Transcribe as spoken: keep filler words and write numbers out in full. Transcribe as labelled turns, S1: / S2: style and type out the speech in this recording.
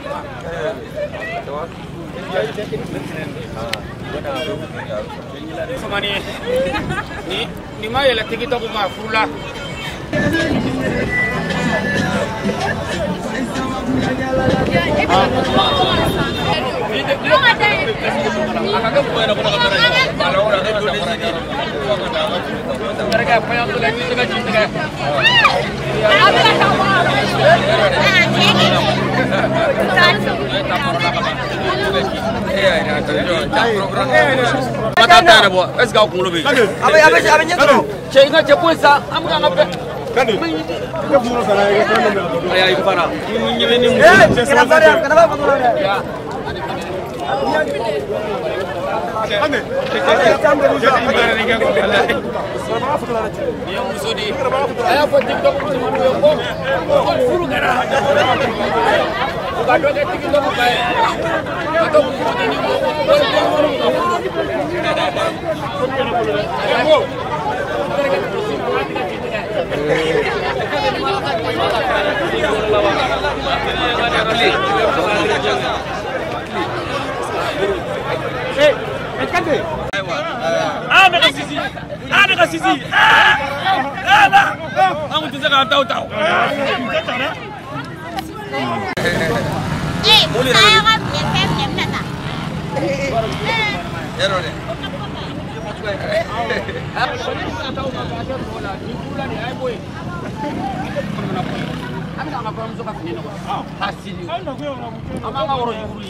S1: Sama ni, ni, ni mai lah kita tu mah fula. Mereka apa yang tu lagi tu kan cinta kan? Mata tak buat, es kau kung lebih. Apa apa apa nyetu? Cik ingat cepul sa, am kan apa? Kan? Kita mula sana. Ayah ikut mana? Ini ini. Eh, kenapa dia? Kenapa kamu ada? Ya. Ane. Yang musuh di. Ayah pun TikTok pun cuma dua pun. Pun furu kena. Bukan dua TikTok pun baik. Atau pun ini. Eh, kan deh. Ada ke sisi, ada ke sisi. Ada. Kamu tidak akan tahu-tahu.
S2: Eh, saya kan nyem nyem nata.
S1: Ya Rode. Hasil. Amang orang